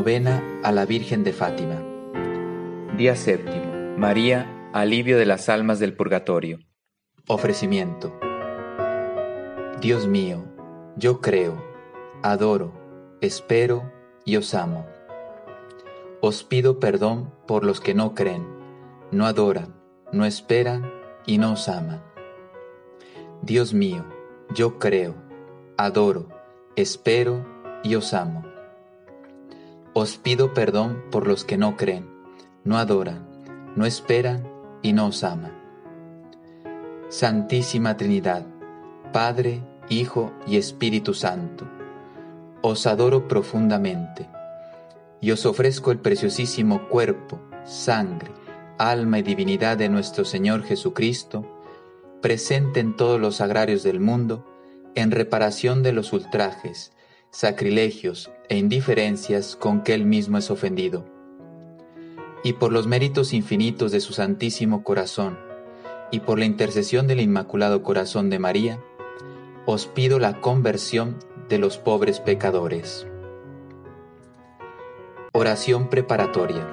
Novena a la Virgen de Fátima. Día séptimo. María, alivio de las almas del purgatorio. Ofrecimiento. Dios mío, yo creo, adoro, espero y os amo. Os pido perdón por los que no creen, no adoran, no esperan y no os aman. Dios mío, yo creo, adoro, espero y os amo. Os pido perdón por los que no creen, no adoran, no esperan y no os aman. Santísima Trinidad, Padre, Hijo y Espíritu Santo, os adoro profundamente y os ofrezco el preciosísimo cuerpo, sangre, alma y divinidad de nuestro Señor Jesucristo, presente en todos los sagrarios del mundo, en reparación de los ultrajes, sacrilegios e indiferencias con que Él mismo es ofendido. Y por los méritos infinitos de su Santísimo Corazón, y por la intercesión del Inmaculado Corazón de María, os pido la conversión de los pobres pecadores. Oración preparatoria.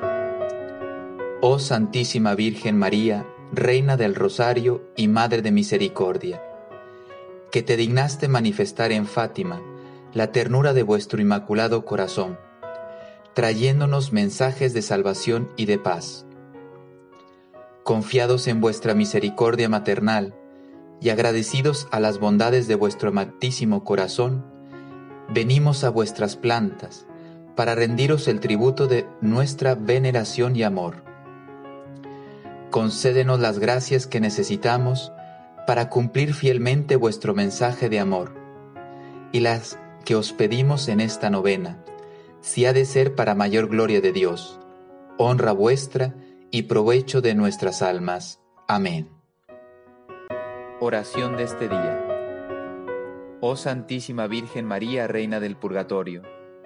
Oh Santísima Virgen María, Reina del Rosario y Madre de Misericordia, que te dignaste manifestar en Fátima la ternura de vuestro Inmaculado Corazón, trayéndonos mensajes de salvación y de paz. Confiados en vuestra misericordia maternal y agradecidos a las bondades de vuestro amantísimo corazón, venimos a vuestras plantas para rendiros el tributo de nuestra veneración y amor. Concédenos las gracias que necesitamos para cumplir fielmente vuestro mensaje de amor, y las que os pedimos en esta novena, si ha de ser para mayor gloria de Dios, honra vuestra y provecho de nuestras almas. Amén. Oración de este día. Oh Santísima Virgen María, Reina del Purgatorio,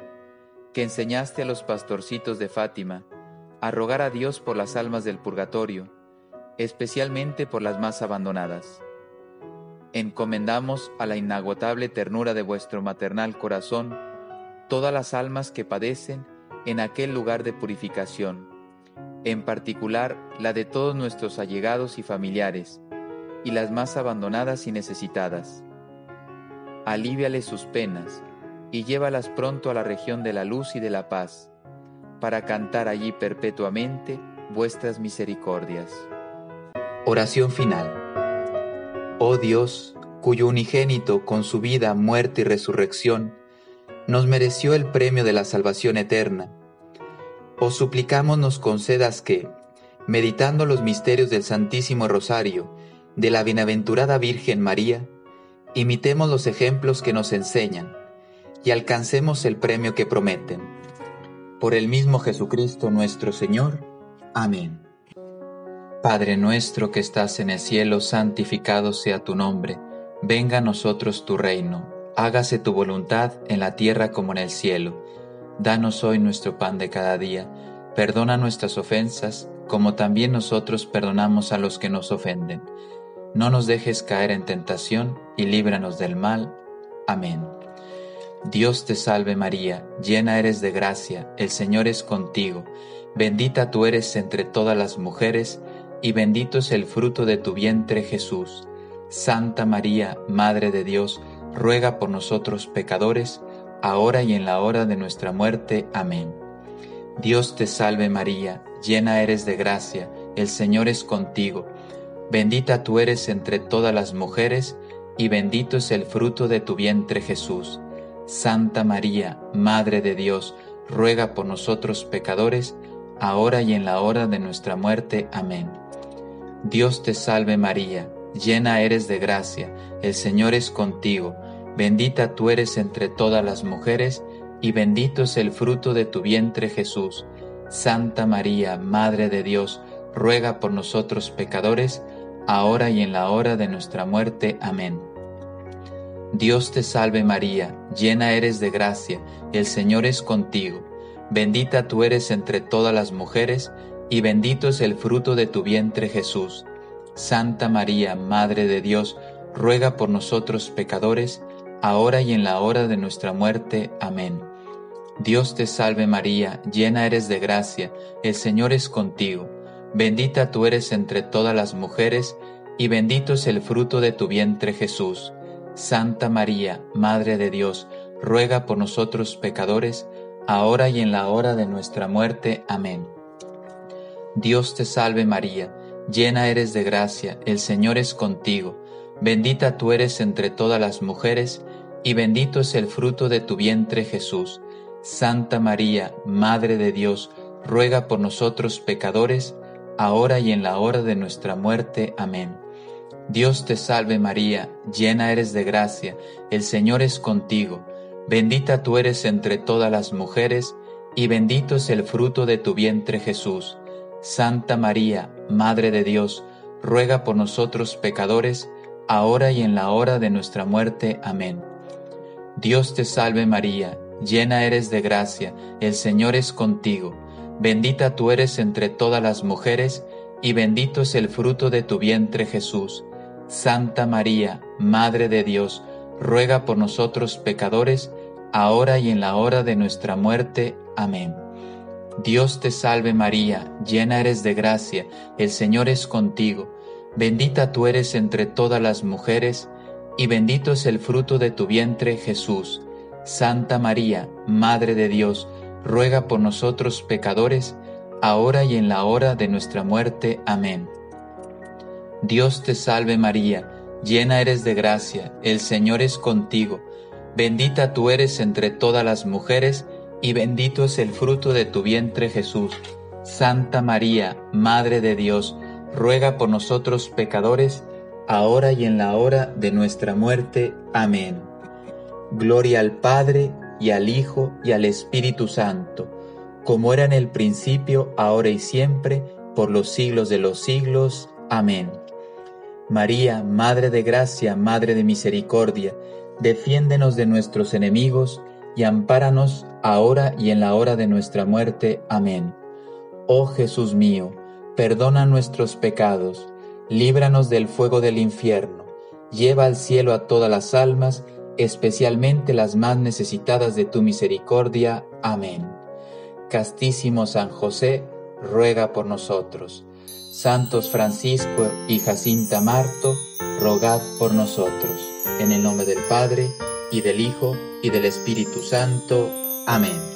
que enseñaste a los pastorcitos de Fátima a rogar a Dios por las almas del purgatorio, especialmente por las más abandonadas. Encomendamos a la inagotable ternura de vuestro maternal corazón todas las almas que padecen en aquel lugar de purificación, en particular la de todos nuestros allegados y familiares, y las más abandonadas y necesitadas. Alíviales sus penas y llévalas pronto a la región de la luz y de la paz, para cantar allí perpetuamente vuestras misericordias. Oración final. Oh Dios, cuyo unigénito con su vida, muerte y resurrección nos mereció el premio de la salvación eterna, os suplicamos nos concedas que, meditando los misterios del Santísimo Rosario de la Bienaventurada Virgen María, imitemos los ejemplos que nos enseñan y alcancemos el premio que prometen. Por el mismo Jesucristo nuestro Señor. Amén. Padre nuestro que estás en el cielo, santificado sea tu nombre. Venga a nosotros tu reino. Hágase tu voluntad en la tierra como en el cielo. Danos hoy nuestro pan de cada día. Perdona nuestras ofensas, como también nosotros perdonamos a los que nos ofenden. No nos dejes caer en tentación y líbranos del mal. Amén. Dios te salve María, llena eres de gracia, el Señor es contigo. Bendita tú eres entre todas las mujeres, y bendito es el fruto de tu vientre Jesús. Santa María, Madre de Dios, ruega por nosotros pecadores, ahora y en la hora de nuestra muerte. Amén. Dios te salve María, llena eres de gracia, el Señor es contigo. Bendita tú eres entre todas las mujeres, y bendito es el fruto de tu vientre Jesús. Santa María, Madre de Dios, ruega por nosotros pecadores, ahora y en la hora de nuestra muerte. Amén. Dios te salve María, llena eres de gracia, el Señor es contigo. Bendita tú eres entre todas las mujeres, y bendito es el fruto de tu vientre Jesús. Santa María, Madre de Dios, ruega por nosotros pecadores, ahora y en la hora de nuestra muerte. Amén. Dios te salve María, llena eres de gracia, el Señor es contigo. Bendita tú eres entre todas las mujeres, y bendito es el fruto de tu vientre Jesús. Santa María, Madre de Dios, ruega por nosotros pecadores, ahora y en la hora de nuestra muerte. Amén. Dios te salve María, llena eres de gracia, el Señor es contigo. Bendita tú eres entre todas las mujeres, y bendito es el fruto de tu vientre Jesús. Santa María, Madre de Dios, ruega por nosotros pecadores, ahora y en la hora de nuestra muerte. Amén. Dios te salve María, llena eres de gracia, el Señor es contigo. Bendita tú eres entre todas las mujeres, y bendito es el fruto de tu vientre Jesús. Santa María, Madre de Dios, ruega por nosotros pecadores, ahora y en la hora de nuestra muerte. Amén. Dios te salve María, llena eres de gracia, el Señor es contigo. Bendita tú eres entre todas las mujeres, y bendito es el fruto de tu vientre Jesús. Santa María, Madre de Dios, ruega por nosotros pecadores, ahora y en la hora de nuestra muerte. Amén. Dios te salve María, llena eres de gracia, el Señor es contigo. Bendita tú eres entre todas las mujeres, y bendito es el fruto de tu vientre Jesús. Santa María, Madre de Dios, ruega por nosotros pecadores, ahora y en la hora de nuestra muerte. Amén. Dios te salve María, llena eres de gracia, el Señor es contigo. Bendita tú eres entre todas las mujeres, y bendito es el fruto de tu vientre Jesús. Santa María, Madre de Dios, ruega por nosotros pecadores, ahora y en la hora de nuestra muerte. Amén. Dios te salve María, llena eres de gracia, el Señor es contigo. Bendita tú eres entre todas las mujeres, y bendito es el fruto de tu vientre Jesús. Santa María, Madre de Dios, ruega por nosotros pecadores, ahora y en la hora de nuestra muerte. Amén. Gloria al Padre, y al Hijo, y al Espíritu Santo, como era en el principio, ahora y siempre, por los siglos de los siglos. Amén. María, Madre de gracia, Madre de misericordia, defiéndenos de nuestros enemigos, y ampáranos ahora y en la hora de nuestra muerte. Amén. Oh Jesús mío, perdona nuestros pecados, líbranos del fuego del infierno, lleva al cielo a todas las almas, especialmente las más necesitadas de tu misericordia. Amén. Castísimo San José, ruega por nosotros. Santos Francisco y Jacinta Marto, rogad por nosotros. En el nombre del Padre, y del Hijo, y del Espíritu Santo. Amén.